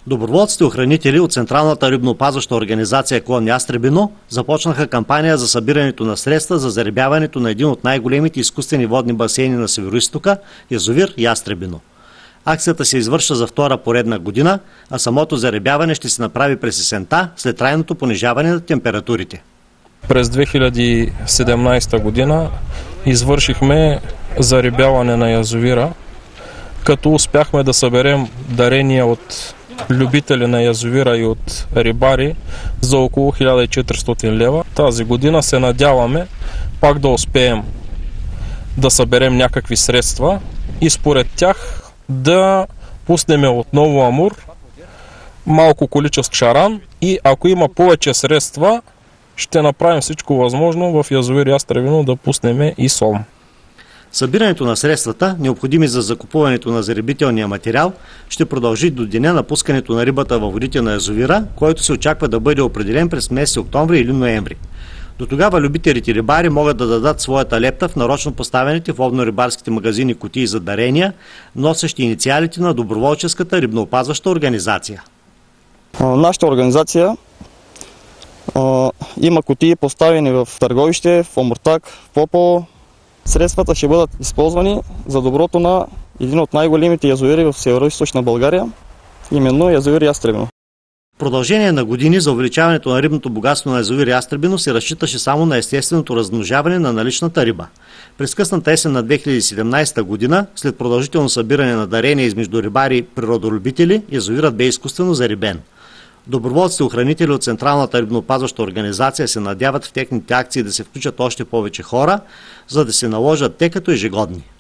Доброволците-охранители от Централната рибноопазваща организация Клон Ястребино започнаха кампания за събирането на средства за зарибяването на един от най-големите изкуствени водни басейни на Североизтока – язовир Ястребино. Акцията се извършва за втора поредна година, а самото зарибяване ще се направи през есента след трайното понижаване на температурите. През 2017 година извършихме зарибяване на язовира, като успяхме да съберем дарения от любители на язовира и от рибари за около 1400 лева. Тази година се надяваме пак да успеем да съберем някакви средства и според тях да пуснем отново амур, малко количество шаран и ако има повече средства, ще направим всичко възможно в язовир Ястребино да пуснем и сом. Събирането на средствата, необходими за закупуването на зарибителния материал, ще продължи до деня на пускането на рибата във водите на язовира, който се очаква да бъде определен през месец октомври или ноември. До тогава любителите рибари могат да дадат своята лепта в нарочно поставените в ловно-рибарските магазини кутии за дарения, носещи инициалите на доброволческата рибноопазваща организация. Нашата организация има кутии поставени в Търговище, в Омуртаг, в Попово. Средствата ще бъдат използвани за доброто на един от най-големите язовири в Североизточна България, именно язовир Ястребино. В продължение на години за увеличаването на рибното богатство на язовир Ястребино се разчиташе само на естественото размножаване на наличната риба. През късната есен на 2017 година, след продължително събиране на дарения измежду рибари и природолюбители, язовирът бе изкуствено зарибен. Доброволците-охранители от Централната рибноопазваща организация се надяват в техните акции да се включат още повече хора, за да се наложат те като ежегодни.